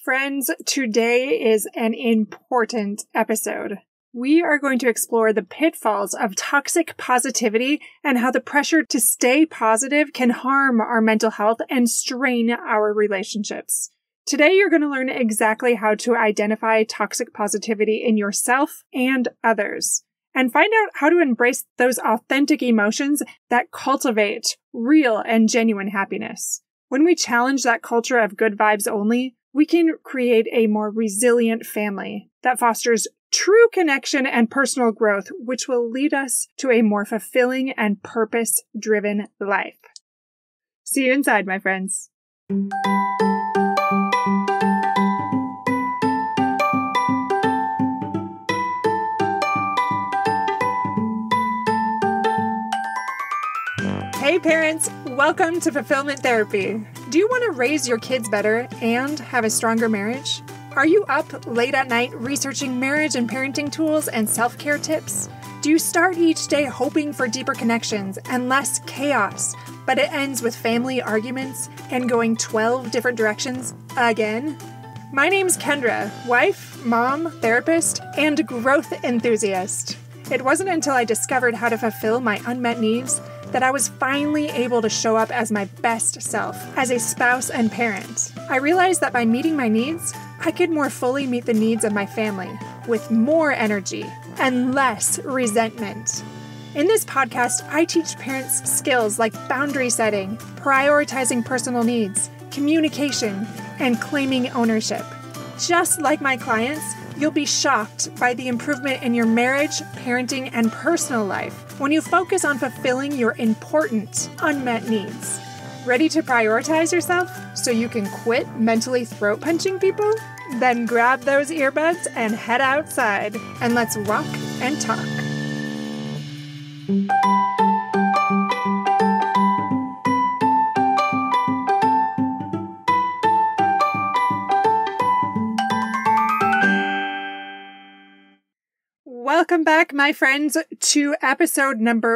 Friends, today is an important episode. We are going to explore the pitfalls of toxic positivity and how the pressure to stay positive can harm our mental health and strain our relationships. Today, you're going to learn exactly how to identify toxic positivity in yourself and others, and find out how to embrace those authentic emotions that cultivate real and genuine happiness. When we challenge that culture of good vibes only, we can create a more resilient family that fosters true connection and personal growth, which will lead us to a more fulfilling and purpose-driven life. See you inside, my friends. Hey parents, welcome to Fulfillment Therapy. Do you want to raise your kids better and have a stronger marriage? Are you up late at night researching marriage and parenting tools and self-care tips? Do you start each day hoping for deeper connections and less chaos, but it ends with family arguments and going 12 different directions again? My name's Kendra, wife, mom, therapist, and growth enthusiast. It wasn't until I discovered how to fulfill my unmet needs that I was finally able to show up as my best self as a spouse and parent. I realized that by meeting my needs, I could more fully meet the needs of my family with more energy and less resentment. In this podcast, I teach parents skills like boundary setting, prioritizing personal needs, communication, and claiming ownership. Just like my clients, you'll be shocked by the improvement in your marriage, parenting, and personal life when you focus on fulfilling your important, unmet needs. Ready to prioritize yourself so you can quit mentally throat punching people? Then grab those earbuds and head outside, and let's walk and talk. Welcome back, my friends, to episode number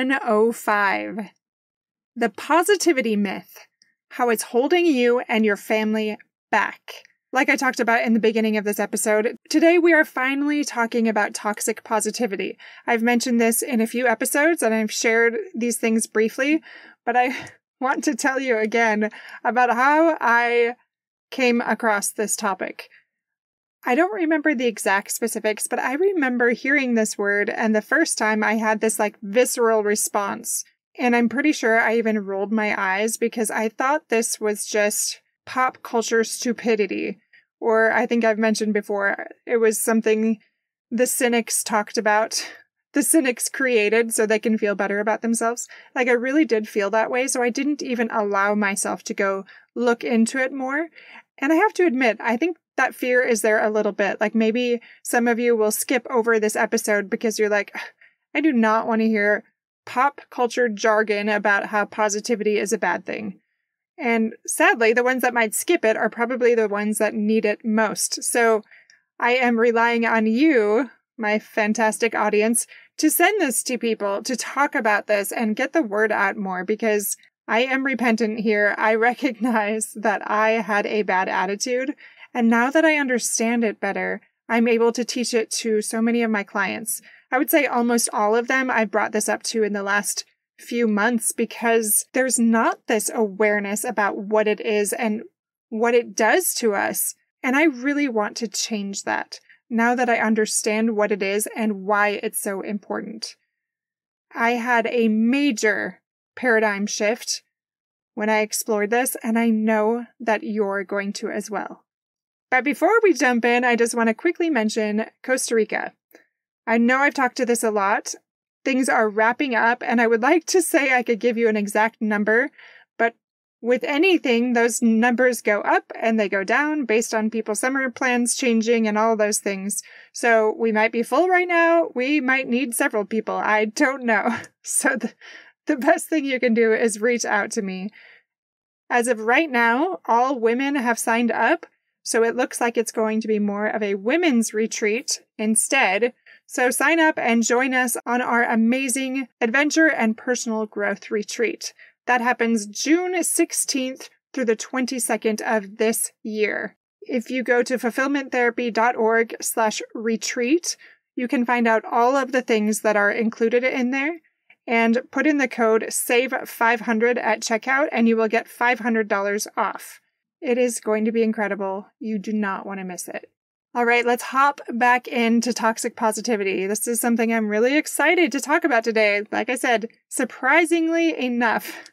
105. The positivity myth, how it's holding you and your family back. Like I talked about in the beginning of this episode, today we are finally talking about toxic positivity. I've mentioned this in a few episodes and I've shared these things briefly, but I want to tell you again about how I came across this topic. I don't remember the exact specifics, but I remember hearing this word, and the first time I had this visceral response. And I'm pretty sure I even rolled my eyes because I thought this was just pop culture stupidity. Or I think I've mentioned before, it was something the cynics talked about. The cynics created so they can feel better about themselves. I really did feel that way, so I didn't even allow myself to go look into it more. And I have to admit, I think that fear is there a little bit. Maybe some of you will skip over this episode because you're like, I do not want to hear pop culture jargon about how positivity is a bad thing. And sadly, the ones that might skip it are probably the ones that need it most. So I am relying on you, my fantastic audience, to send this to people, to talk about this and get the word out more, because I am repentant here. I recognize that I had a bad attitude. And now that I understand it better, I'm able to teach it to so many of my clients. I would say almost all of them I've brought this up to in the last few months because there's not this awareness about what it is and what it does to us. And I really want to change that now that I understand what it is and why it's so important. I had a major paradigm shift when I explored this, and I know that you're going to as well. But before we jump in, I just want to quickly mention Costa Rica. I know I've talked to this a lot. Things are wrapping up, and I would like to say I could give you an exact number, but with anything, those numbers go up and they go down based on people's summer plans changing and all those things. So we might be full right now. We might need several people. I don't know. So the best thing you can do is reach out to me. As of right now, all women have signed up. So it looks like it's going to be more of a women's retreat instead. So sign up and join us on our amazing adventure and personal growth retreat. That happens June 16th through the 22nd of this year. If you go to fulfillmenttherapy.org/retreat, you can find out all of the things that are included in there and put in the code SAVE500 at checkout and you will get $500 off. It is going to be incredible. You do not want to miss it. All right, let's hop back into toxic positivity. This is something I'm really excited to talk about today. Like I said, surprisingly enough.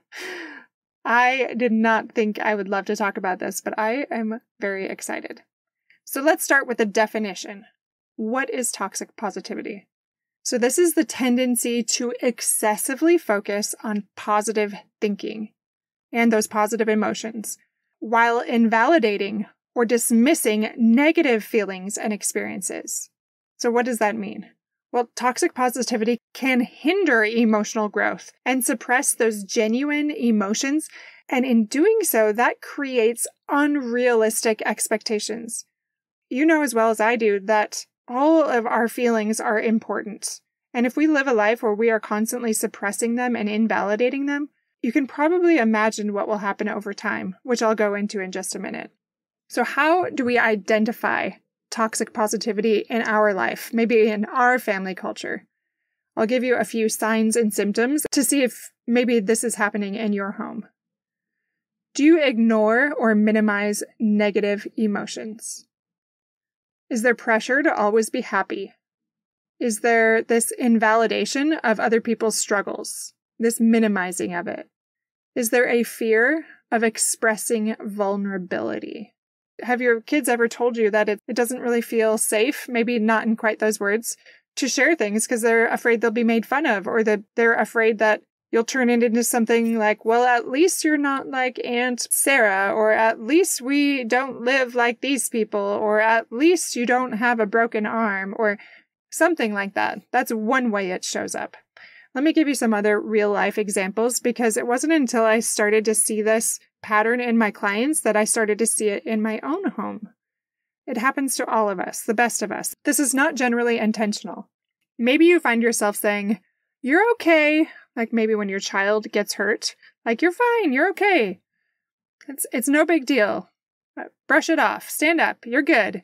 I did not think I would love to talk about this, but I am very excited. So let's start with the definition. What is toxic positivity? So this is the tendency to excessively focus on positive thinking and those positive emotions, while invalidating or dismissing negative feelings and experiences. So what does that mean? Well, toxic positivity can hinder emotional growth and suppress those genuine emotions, and in doing so, that creates unrealistic expectations. You know as well as I do that all of our feelings are important, and if we live a life where we are constantly suppressing them and invalidating them, you can probably imagine what will happen over time, which I'll go into in just a minute. So how do we identify toxic positivity in our life, maybe in our family culture? I'll give you a few signs and symptoms to see if maybe this is happening in your home. Do you ignore or minimize negative emotions? Is there pressure to always be happy? Is there this invalidation of other people's struggles, this minimizing of it? Is there a fear of expressing vulnerability? Have your kids ever told you that it doesn't really feel safe, maybe not in quite those words, to share things because they're afraid they'll be made fun of, or that they're afraid that you'll turn it into something like, well, at least you're not like Aunt Sarah, or at least we don't live like these people, or at least you don't have a broken arm, or something like that. That's one way it shows up. Let me give you some other real life examples, because it wasn't until I started to see this pattern in my clients that I started to see it in my own home. It happens to all of us, the best of us. This is not generally intentional. Maybe you find yourself saying, "You're okay," like maybe when your child gets hurt, like, "You're fine, you're okay. It's no big deal. Brush it off, stand up, you're good."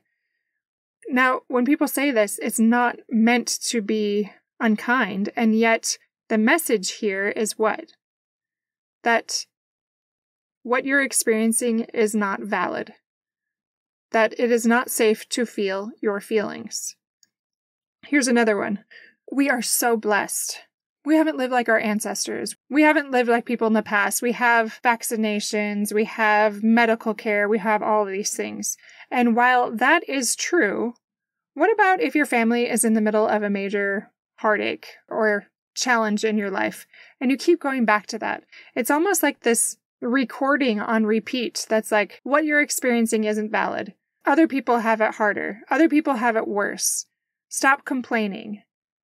Now, when people say this, it's not meant to be unkind, and yet the message here is what? That what you're experiencing is not valid. That it is not safe to feel your feelings. Here's another one. We are so blessed. We haven't lived like our ancestors. We haven't lived like people in the past. We have vaccinations, we have medical care, we have all of these things. And while that is true, what about if your family is in the middle of a major heartache or challenge in your life, and you keep going back to that? It's almost like this recording on repeat that's like, what you're experiencing isn't valid. Other people have it harder. Other people have it worse. Stop complaining.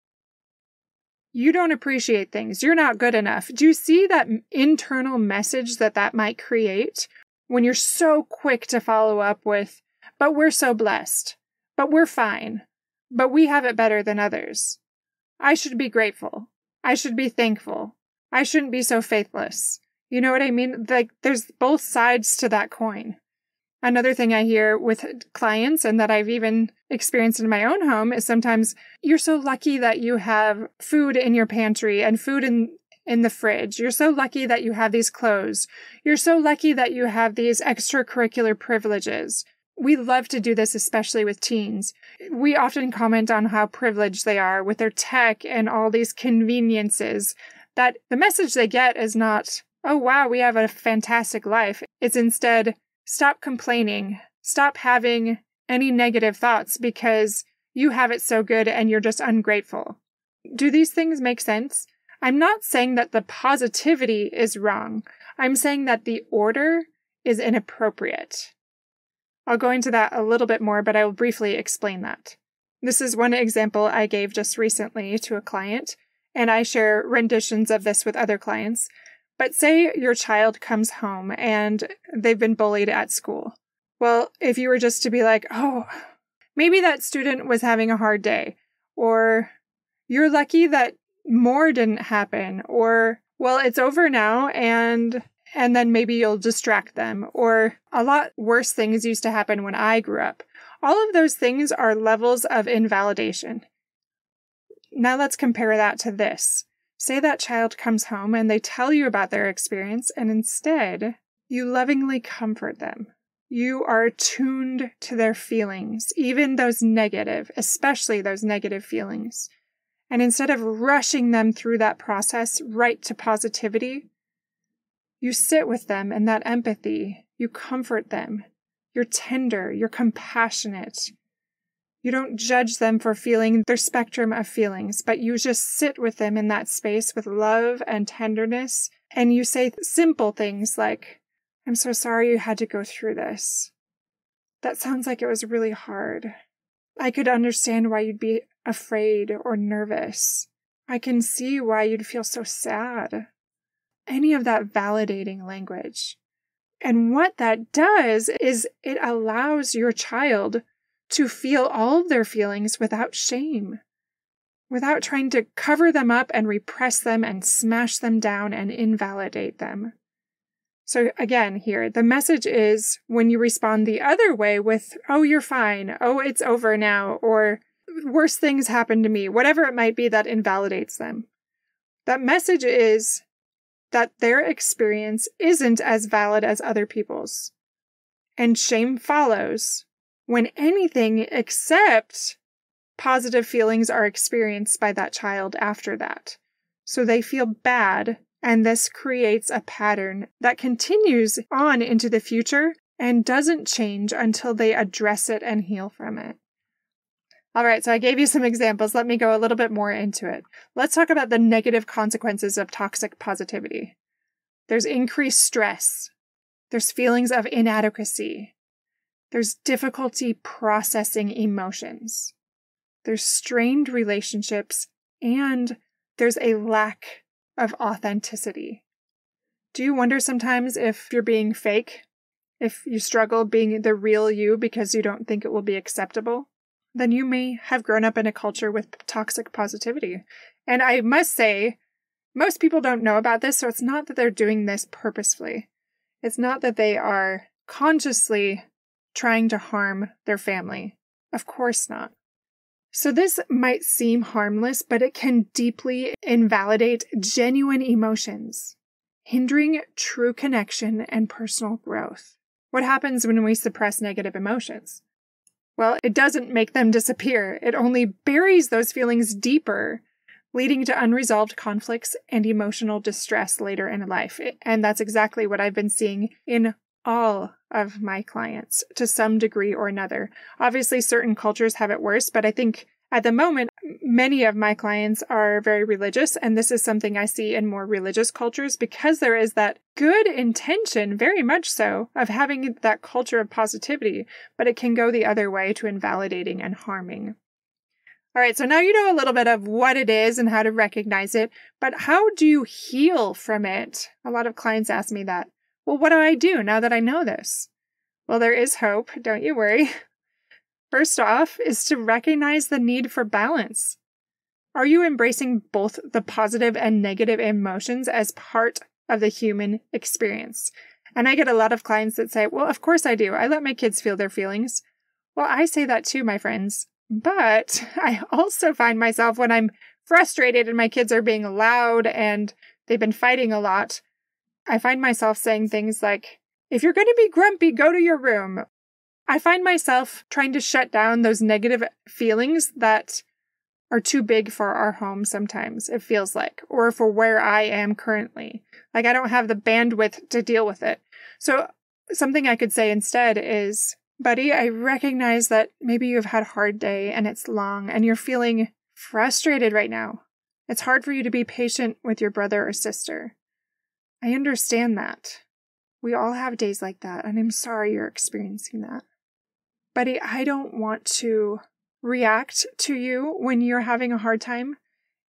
You don't appreciate things. You're not good enough. Do you see that internal message that might create when you're so quick to follow up with, but we're so blessed, but we're fine, but we have it better than others. I should be grateful. I should be thankful. I shouldn't be so faithless. You know what I mean? Like, there's both sides to that coin. Another thing I hear with clients, and that I've even experienced in my own home, is sometimes, "You're so lucky that you have food in your pantry and food in the fridge. You're so lucky that you have these clothes. You're so lucky that you have these extracurricular privileges." We love to do this, especially with teens. We often comment on how privileged they are with their tech and all these conveniences, that the message they get is not, "Oh, wow, we have a fantastic life." It's instead, stop complaining. Stop having any negative thoughts because you have it so good and you're just ungrateful. Do these things make sense? I'm not saying that the positivity is wrong. I'm saying that the order is inappropriate. I'll go into that a little bit more, but I will briefly explain that. This is one example I gave just recently to a client, and I share renditions of this with other clients. But say your child comes home and they've been bullied at school. Well, if you were just to be like, "Oh, maybe that student was having a hard day," or "You're lucky that more didn't happen," or "Well, it's over now and and then maybe you'll distract them. Or a lot worse things used to happen when I grew up. All of those things are levels of invalidation. Now let's compare that to this. Say that child comes home and they tell you about their experience, and instead you lovingly comfort them. You are attuned to their feelings, even those negative, especially those negative feelings. And instead of rushing them through that process right to positivity, you sit with them in that empathy. You comfort them. You're tender. You're compassionate. You don't judge them for feeling their spectrum of feelings, but you just sit with them in that space with love and tenderness. And you say simple things like, I'm so sorry you had to go through this. That sounds like it was really hard. I could understand why you'd be afraid or nervous. I can see why you'd feel so sad. Any of that validating language. And what that does is it allows your child to feel all of their feelings without shame, without trying to cover them up and repress them and smash them down and invalidate them. So again, here, the message is when you respond the other way with, oh, you're fine, oh, it's over now, or worse things happened to me, whatever it might be that invalidates them. That message is that their experience isn't as valid as other people's. And shame follows when anything except positive feelings are experienced by that child after that. So they feel bad, and this creates a pattern that continues on into the future and doesn't change until they address it and heal from it. All right, so I gave you some examples. Let me go a little bit more into it. Let's talk about the negative consequences of toxic positivity. There's increased stress. There's feelings of inadequacy. There's difficulty processing emotions. There's strained relationships, and there's a lack of authenticity. Do you wonder sometimes if you're being fake? If you struggle being the real you because you don't think it will be acceptable? Then you may have grown up in a culture with toxic positivity. And I must say, most people don't know about this, so it's not that they're doing this purposefully. It's not that they are consciously trying to harm their family. Of course not. So this might seem harmless, but it can deeply invalidate genuine emotions, hindering true connection and personal growth. What happens when we suppress negative emotions? Well, it doesn't make them disappear. It only buries those feelings deeper, leading to unresolved conflicts and emotional distress later in life. And that's exactly what I've been seeing in all of my clients to some degree or another. Obviously, certain cultures have it worse, but I think at the moment, many of my clients are very religious, and this is something I see in more religious cultures because there is that good intention, very much so, of having that culture of positivity, but it can go the other way to invalidating and harming. All right, so now you know a little bit of what it is and how to recognize it, but how do you heal from it? A lot of clients ask me that. Well, what do I do now that I know this? Well, there is hope, don't you worry. First off is to recognize the need for balance. Are you embracing both the positive and negative emotions as part of the human experience? And I get a lot of clients that say, well, of course I do. I let my kids feel their feelings. Well, I say that too, my friends. But I also find myself when I'm frustrated and my kids are being loud and they've been fighting a lot, I find myself saying things like, if you're going to be grumpy, go to your room. I find myself trying to shut down those negative feelings that are too big for our home sometimes, it feels like, or for where I am currently. Like I don't have the bandwidth to deal with it. So something I could say instead is, buddy, I recognize that maybe you've had a hard day and it's long and you're feeling frustrated right now. It's hard for you to be patient with your brother or sister. I understand that. We all have days like that, and I'm sorry you're experiencing that. Buddy, I don't want to react to you when you're having a hard time,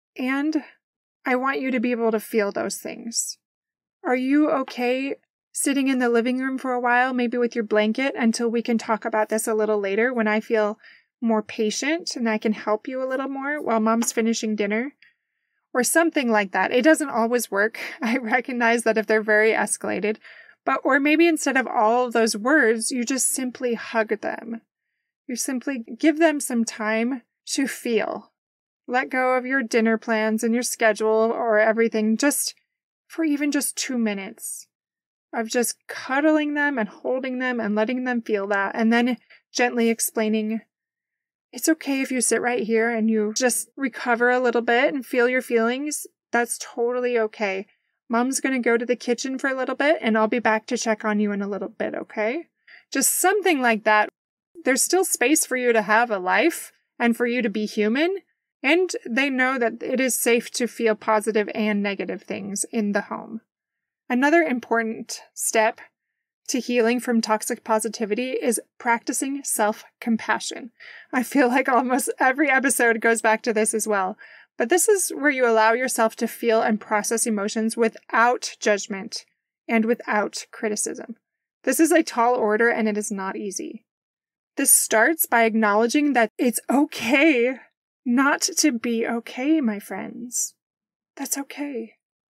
and I want you to be able to feel those things. Are you okay sitting in the living room for a while, maybe with your blanket, until we can talk about this a little later when I feel more patient and I can help you a little more while mom's finishing dinner? or something like that. It doesn't always work. I recognize that if they're very escalated, or maybe instead of all of those words, you just simply hug them. You simply give them some time to feel. Let go of your dinner plans and your schedule or everything just for even just 2 minutes of just cuddling them and holding them and letting them feel that, and then gently explaining, it's okay if you sit right here and you just recover a little bit and feel your feelings. That's totally okay. Mom's going to go to the kitchen for a little bit and I'll be back to check on you in a little bit, okay? Just something like that. There's still space for you to have a life and for you to be human. And they know that it is safe to feel positive and negative things in the home. Another important step to healing from toxic positivity is practicing self-compassion. I feel like almost every episode goes back to this as well. But this is where you allow yourself to feel and process emotions without judgment and without criticism. This is a tall order and it is not easy. This starts by acknowledging that it's okay not to be okay, my friends. That's okay.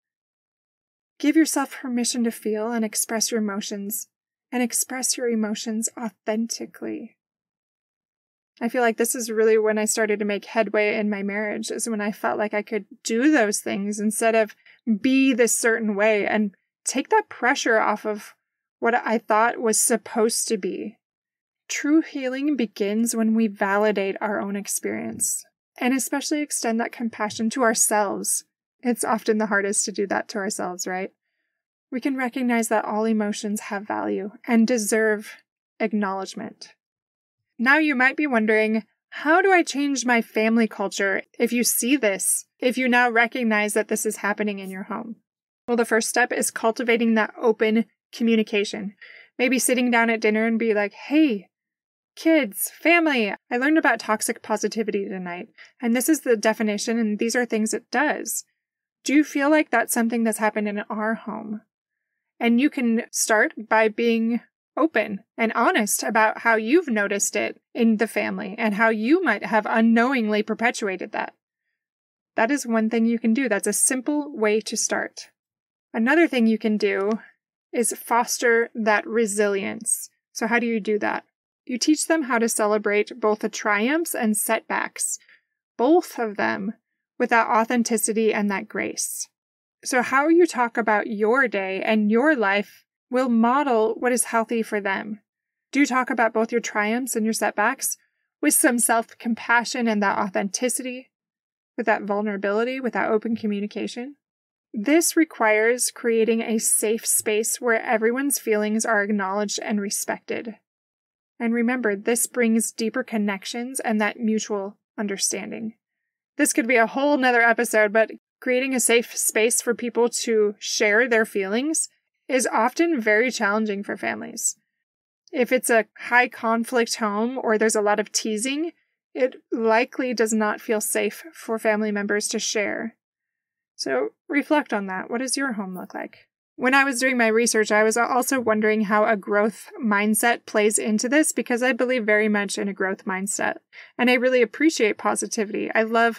Give yourself permission to feel and express your emotions, and express your emotions authentically. I feel like this is really when I started to make headway in my marriage, is when I felt like I could do those things instead of be this certain way and take that pressure off of what I thought was supposed to be. True healing begins when we validate our own experience, and especially extend that compassion to ourselves. It's often the hardest to do that to ourselves, right? We can recognize that all emotions have value and deserve acknowledgement. Now you might be wondering, how do I change my family culture if you see this, if you now recognize that this is happening in your home? Well, the first step is cultivating that open communication. Maybe sitting down at dinner and be like, hey, kids, family, I learned about toxic positivity tonight, and this is the definition, and these are things it does. Do you feel like that's something that's happened in our home? And you can start by being open and honest about how you've noticed it in the family and how you might have unknowingly perpetuated that. That is one thing you can do. That's a simple way to start. Another thing you can do is foster that resilience. So how do you do that? You teach them how to celebrate both the triumphs and setbacks, both of them with that authenticity and that grace. So how you talk about your day and your life will model what is healthy for them. Do talk about both your triumphs and your setbacks with some self-compassion and that authenticity, with that vulnerability, with that open communication. This requires creating a safe space where everyone's feelings are acknowledged and respected. And remember, this brings deeper connections and that mutual understanding. This could be a whole nother episode, but creating a safe space for people to share their feelings is often very challenging for families. If it's a high conflict home or there's a lot of teasing, it likely does not feel safe for family members to share. So reflect on that. What does your home look like? When I was doing my research, I was also wondering how a growth mindset plays into this, because I believe very much in a growth mindset. And I really appreciate positivity. I love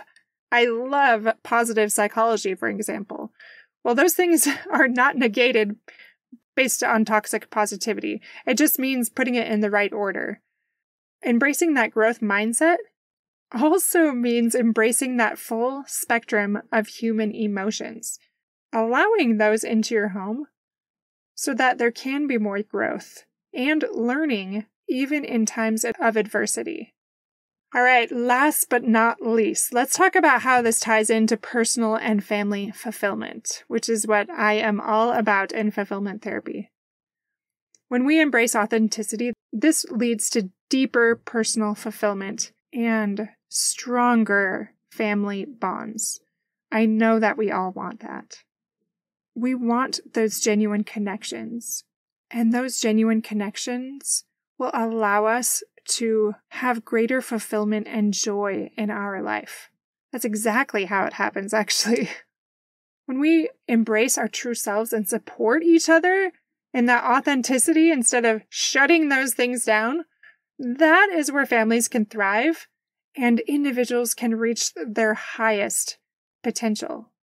positive psychology, for example. Well, those things are not negated based on toxic positivity. It just means putting it in the right order. Embracing that growth mindset also means embracing that full spectrum of human emotions, allowing those into your home so that there can be more growth and learning even in times of adversity. All right, last but not least, let's talk about how this ties into personal and family fulfillment, which is what I am all about in fulfillment therapy. When we embrace authenticity, this leads to deeper personal fulfillment and stronger family bonds. I know that we all want that. We want those genuine connections, and those genuine connections will allow us to have greater fulfillment and joy in our life. That's exactly how it happens, actually. When we embrace our true selves and support each other in that authenticity instead of shutting those things down, that is where families can thrive and individuals can reach their highest potential.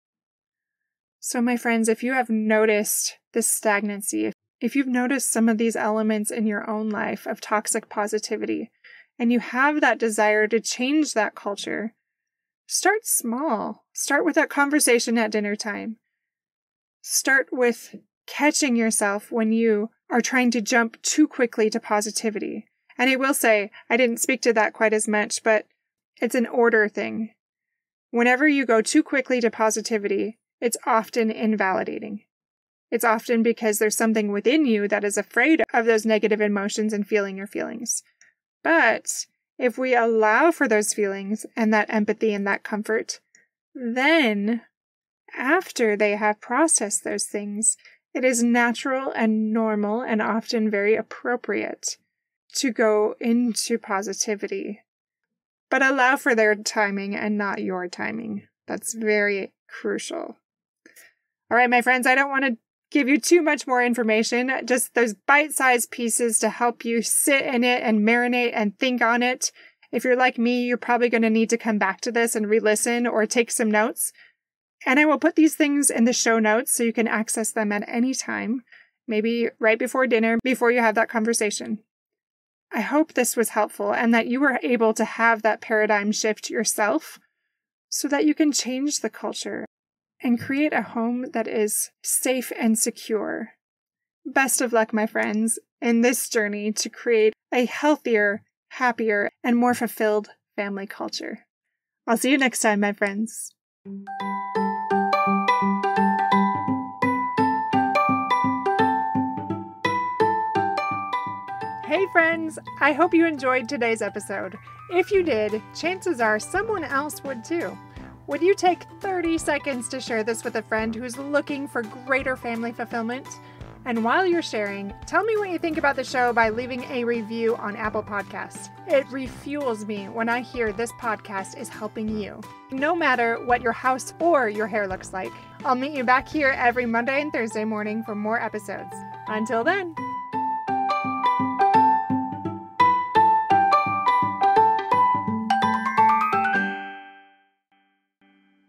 So my friends, if you have noticed this stagnancy, if you've noticed some of these elements in your own life of toxic positivity, and you have that desire to change that culture, start small. Start with that conversation at dinner time. Start with catching yourself when you are trying to jump too quickly to positivity. And I will say, I didn't speak to that quite as much, but it's an order thing. Whenever you go too quickly to positivity, it's often invalidating. It's often because there's something within you that is afraid of those negative emotions and feeling your feelings. But if we allow for those feelings and that empathy and that comfort, then after they have processed those things, it is natural and normal and often very appropriate to go into positivity. But allow for their timing and not your timing. That's very crucial. All right, my friends, I don't want to give you too much more information, just those bite-sized pieces to help you sit in it and marinate and think on it. If you're like me, you're probably going to need to come back to this and re-listen or take some notes. And I will put these things in the show notes so you can access them at any time, maybe right before dinner, before you have that conversation. I hope this was helpful and that you were able to have that paradigm shift yourself so that you can change the culture and create a home that is safe and secure. Best of luck, my friends, in this journey to create a healthier, happier, and more fulfilled family culture. I'll see you next time, my friends. Hey friends, I hope you enjoyed today's episode. If you did, chances are someone else would too. Would you take 30 seconds to share this with a friend who's looking for greater family fulfillment? And while you're sharing, tell me what you think about the show by leaving a review on Apple Podcasts. It refuels me when I hear this podcast is helping you, no matter what your house or your hair looks like. I'll meet you back here every Monday and Thursday morning for more episodes. Until then.